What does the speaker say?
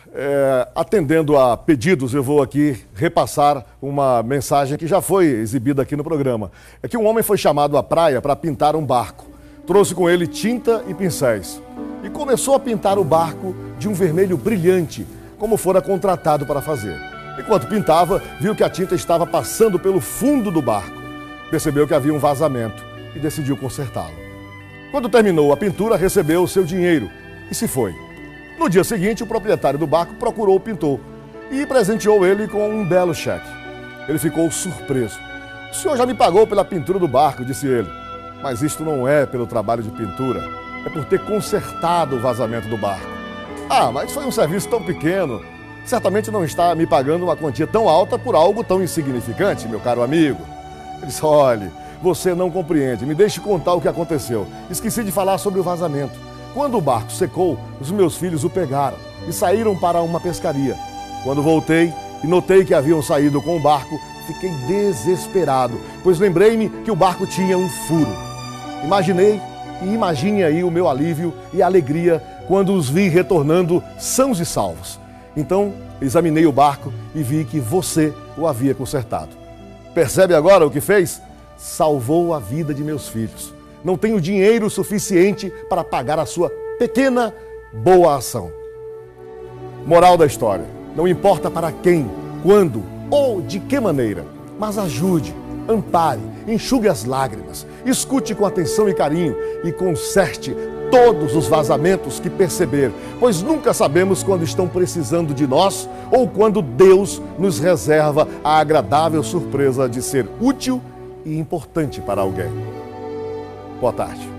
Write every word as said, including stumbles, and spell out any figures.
é, atendendo a pedidos, eu vou aqui repassar uma mensagem que já foi exibida aqui no programa. É que um homem foi chamado à praia para pintar um barco. Trouxe com ele tinta e pincéis e começou a pintar o barco de um vermelho brilhante, como fora contratado para fazer. Enquanto pintava, viu que a tinta estava passando pelo fundo do barco. Percebeu que havia um vazamento e decidiu consertá-lo. Quando terminou a pintura, recebeu o seu dinheiro e se foi. No dia seguinte, o proprietário do barco procurou o pintor e presenteou ele com um belo cheque. Ele ficou surpreso. "O senhor já me pagou pela pintura do barco", disse ele. "Mas isto não é pelo trabalho de pintura, é por ter consertado o vazamento do barco." "Ah, mas foi um serviço tão pequeno. Certamente não está me pagando uma quantia tão alta por algo tão insignificante, meu caro amigo." Ele disse: "Olhe, você não compreende. Me deixe contar o que aconteceu. Esqueci de falar sobre o vazamento. Quando o barco secou, os meus filhos o pegaram e saíram para uma pescaria. Quando voltei e notei que haviam saído com o barco, fiquei desesperado, pois lembrei-me que o barco tinha um furo. Imaginei e imagine aí o meu alívio e alegria quando os vi retornando sãos e salvos. Então, examinei o barco e vi que você o havia consertado. Percebe agora o que fez? Salvou a vida de meus filhos. Não tenho dinheiro suficiente para pagar a sua pequena boa ação." Moral da história: não importa para quem, quando ou de que maneira, mas ajude, ampare, enxugue as lágrimas, escute com atenção e carinho e conserte todos os vazamentos que perceber, pois nunca sabemos quando estão precisando de nós ou quando Deus nos reserva a agradável surpresa de ser útil e importante para alguém. Boa tarde.